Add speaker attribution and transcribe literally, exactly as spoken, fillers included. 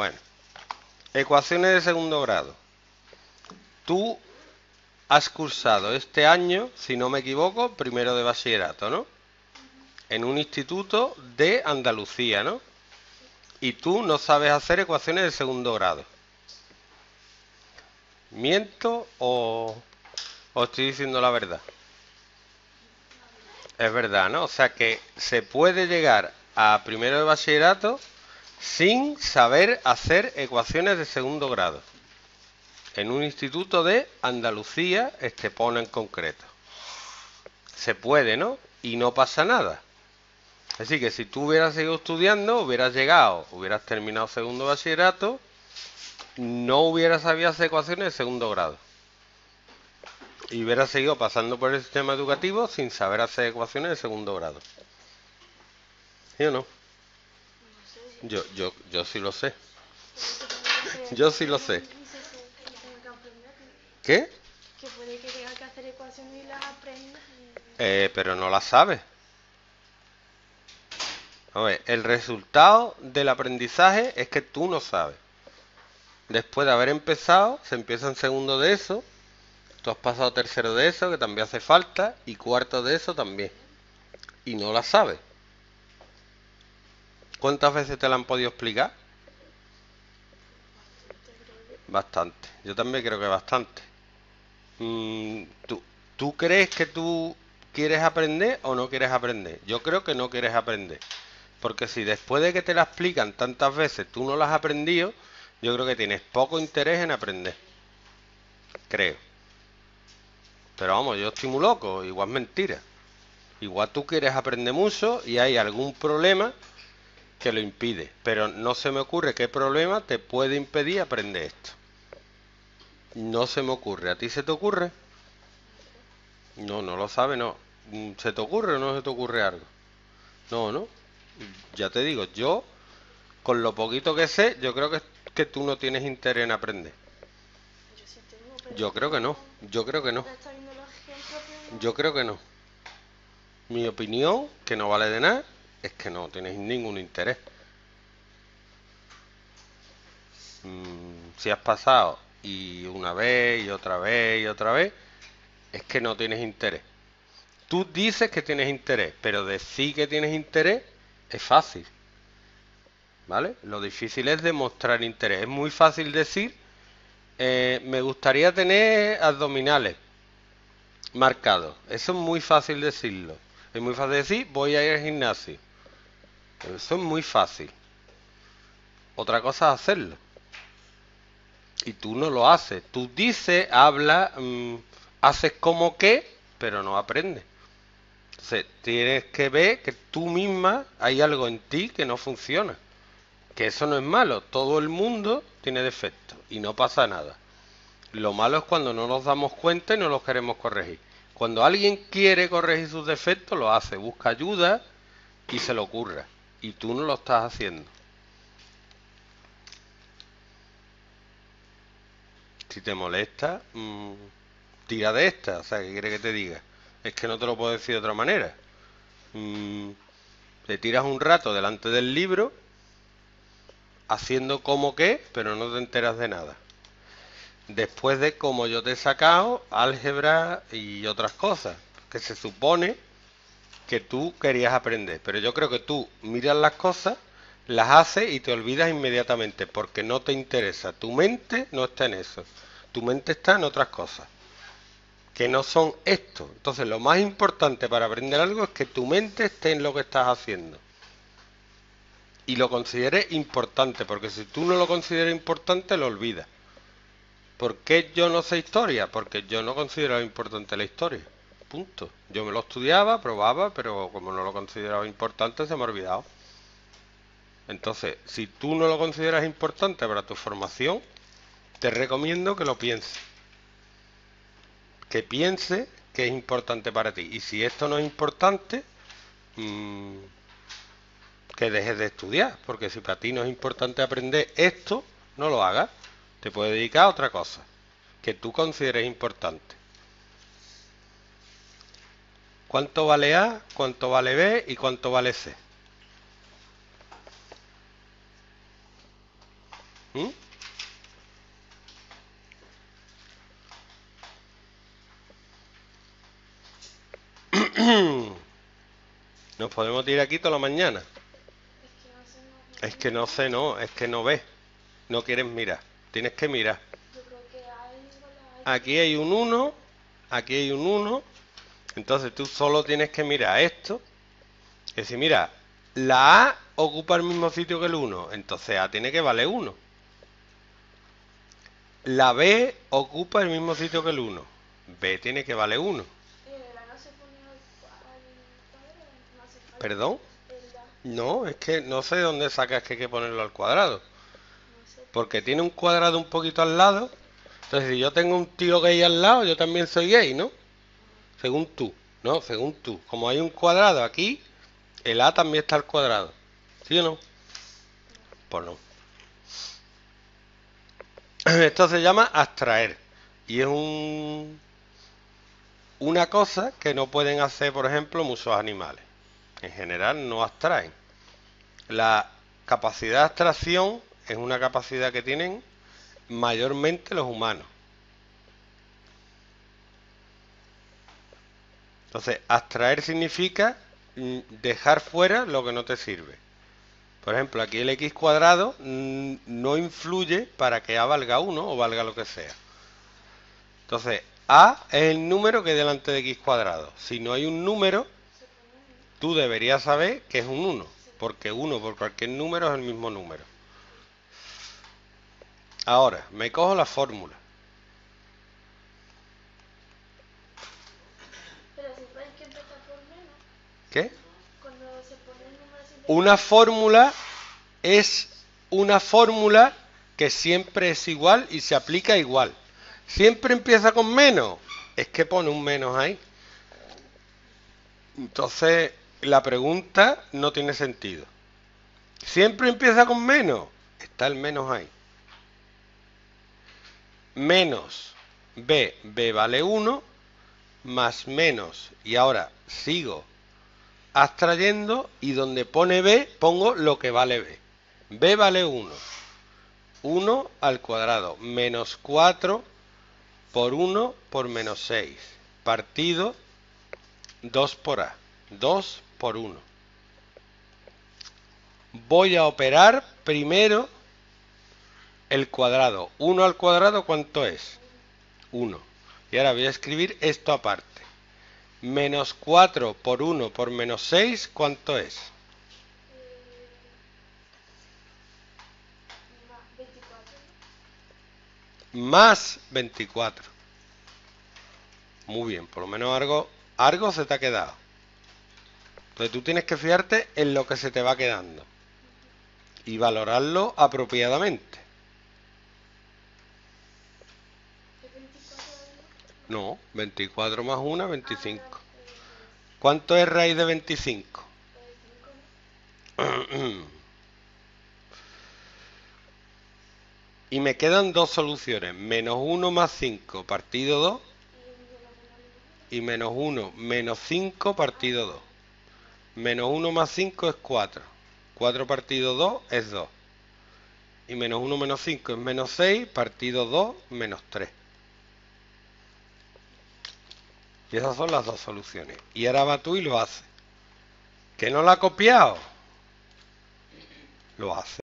Speaker 1: Bueno, ecuaciones de segundo grado. Tú has cursado este año, si no me equivoco, primero de bachillerato, ¿no? En un instituto de Andalucía, ¿no? Y tú no sabes hacer ecuaciones de segundo grado. ¿Miento o, o estoy diciendo la verdad? Es verdad, ¿no? O sea que se puede llegar a primero de bachillerato sin saber hacer ecuaciones de segundo grado. En un instituto de Andalucía, Estepona en concreto. Se puede, ¿no? Y no pasa nada. Así que si tú hubieras seguido estudiando, hubieras llegado, hubieras terminado segundo bachillerato, no hubieras sabido hacer ecuaciones de segundo grado. Y hubieras seguido pasando por el sistema educativo sin saber hacer ecuaciones de segundo grado. ¿Sí o no? Yo, yo, yo sí lo sé. Yo sí lo sé. ¿Qué?
Speaker 2: Que puede que tenga que hacer ecuaciones y las aprenda.
Speaker 1: Eh, pero no las sabes. A ver, el resultado del aprendizaje es que tú no sabes. Después de haber empezado, se empieza en segundo de eso. Tú has pasado tercero de eso, que también hace falta, y cuarto de eso también. Y no la sabes. ¿Cuántas veces te la han podido explicar? Bastante. Yo también creo que bastante. Mm, ¿tú, ¿Tú crees que tú quieres aprender o no quieres aprender? Yo creo que no quieres aprender. Porque si después de que te la explican tantas veces tú no las has aprendido, yo creo que tienes poco interés en aprender. Creo. Pero vamos, yo estoy muy loco, igual es mentira. Igual tú quieres aprender mucho y hay algún problema que lo impide. Pero no se me ocurre qué problema te puede impedir aprender esto. No se me ocurre. ¿A ti se te ocurre? No, no lo sabe, no. ¿Se te ocurre o no se te ocurre algo? No, no. Ya te digo, yo, con lo poquito que sé, yo creo que, que tú no tienes interés en aprender.
Speaker 2: Yo sí tengo, pero
Speaker 1: Yo creo que no. Yo creo que no.
Speaker 2: ahora está viendo los ejemplos, pero
Speaker 1: Yo creo que no. Mi opinión, que no vale de nada, es que no tienes ningún interés. Mm, si has pasado y una vez y otra vez y otra vez, es que no tienes interés. Tú dices que tienes interés, pero decir que tienes interés es fácil. ¿Vale? Lo difícil es demostrar interés. Es muy fácil decir, eh, me gustaría tener abdominales marcados. Eso es muy fácil decirlo. Es muy fácil decir, voy a ir al gimnasio. Eso es muy fácil. Otra cosa es hacerlo. Y tú no lo haces. Tú dices, hablas, mmm, haces como que, pero no aprendes. Entonces, tienes que ver que tú misma hay algo en ti que no funciona. Que eso no es malo. Todo el mundo tiene defectos y no pasa nada. Lo malo es cuando no nos damos cuenta y no los queremos corregir. Cuando alguien quiere corregir sus defectos, lo hace, busca ayuda y se lo ocurra. Y tú no lo estás haciendo. Si te molesta, mmm, tira de esta. O sea, ¿qué quiere que te diga? Es que no te lo puedo decir de otra manera. Mm, te tiras un rato delante del libro haciendo como que, pero no te enteras de nada. Después de como yo te he sacado álgebra y otras cosas que se supone que tú querías aprender. Pero yo creo que tú miras las cosas, las haces y te olvidas inmediatamente porque no te interesa. Tu mente no está en eso. Tu mente está en otras cosas que no son esto. Entonces lo más importante para aprender algo es que tu mente esté en lo que estás haciendo. Y lo consideres importante, porque si tú no lo consideras importante, lo olvidas. ¿Por qué yo no sé historia? Porque yo no consideraba importante la historia. Punto. Yo me lo estudiaba, probaba, pero como no lo consideraba importante, se me ha olvidado. Entonces, si tú no lo consideras importante para tu formación, te recomiendo que lo pienses. Que pienses que es importante para ti. Y si esto no es importante, mmm, que dejes de estudiar. Porque si para ti no es importante aprender esto, no lo hagas. Te puedes dedicar a otra cosa que tú consideres importante. ¿Cuánto vale A? ¿Cuánto vale B? ¿Y cuánto vale C? ¿Mm? Nos podemos tirar aquí toda la mañana.
Speaker 2: Es que no sé,
Speaker 1: Es que no sé,
Speaker 2: no,
Speaker 1: no, es que no ves. No quieres mirar. Tienes que mirar.
Speaker 2: yo creo que hay, igual hay.
Speaker 1: Aquí hay un uno, aquí hay un uno. Entonces tú solo tienes que mirar esto. Es decir, mira, la A ocupa el mismo sitio que el uno. Entonces A tiene que valer uno. La B ocupa el mismo sitio que el uno. B tiene que valer uno.
Speaker 2: El A no se pone al, al cuadrado, no hace falta.
Speaker 1: ¿Perdón?
Speaker 2: El A,
Speaker 1: No, es que no sé dónde sacas que hay que ponerlo al cuadrado.
Speaker 2: no sé.
Speaker 1: Porque tiene un cuadrado un poquito al lado. Entonces, si yo tengo un tío gay al lado, yo también soy gay, ¿no? Según tú, ¿no? Según tú. Como hay un cuadrado aquí, el A también está al cuadrado. ¿Sí o no? Pues no. Esto se llama abstraer. Y es un, una cosa que no pueden hacer, por ejemplo, muchos animales. En general no abstraen. La capacidad de abstracción es una capacidad que tienen mayormente los humanos. Entonces, abstraer significa mm, dejar fuera lo que no te sirve. Por ejemplo, aquí el x cuadrado mm, no influye para que a valga uno o valga lo que sea. Entonces, a es el número que hay delante de x cuadrado. Si no hay un número,
Speaker 2: Se pone uno.
Speaker 1: tú deberías saber que es un uno, porque uno por cualquier número es el mismo número. Ahora, me cojo la fórmula.
Speaker 2: Pero siempre hay que empezar por menos.
Speaker 1: ¿Qué?
Speaker 2: Cuando se pone el número siempre.
Speaker 1: Una fórmula es una fórmula que siempre es igual y se aplica igual. Siempre empieza con menos, es que pone un menos ahí. Entonces, la pregunta no tiene sentido. Siempre empieza con menos, está el menos ahí. Menos b, b vale uno, más menos, y ahora sigo abstrayendo y donde pone b pongo lo que vale b. b vale uno. uno al cuadrado, menos cuatro por uno por menos seis, partido dos por a, dos por uno. Voy a operar primero el cuadrado. uno al cuadrado, ¿cuánto es? uno. Y ahora voy a escribir esto aparte. Menos cuatro por uno por menos seis, ¿cuánto es?
Speaker 2: Eh, más veinticuatro, ¿no?
Speaker 1: Más veinticuatro. Muy bien, por lo menos algo, algo se te ha quedado. Entonces tú tienes que fijarte en lo que se te va quedando y valorarlo apropiadamente.
Speaker 2: ¿Es veinticuatro además?
Speaker 1: No, veinticuatro más uno,
Speaker 2: Ah,
Speaker 1: veinticinco.
Speaker 2: no, eh,
Speaker 1: ¿Cuánto es raíz de veinticinco?
Speaker 2: eh, cinco, ¿no?
Speaker 1: Y me quedan dos soluciones. Menos uno más cinco partido dos.
Speaker 2: Y menos
Speaker 1: Y menos
Speaker 2: uno menos
Speaker 1: uno menos cinco partido dos. Menos uno más cinco es cuatro. cuatro partido dos es dos. Y menos uno menos cinco es menos seis, partido dos menos tres. Y esas son las dos soluciones. Y ahora va tú y lo haces. ¿Que no la ha copiado? Lo hace.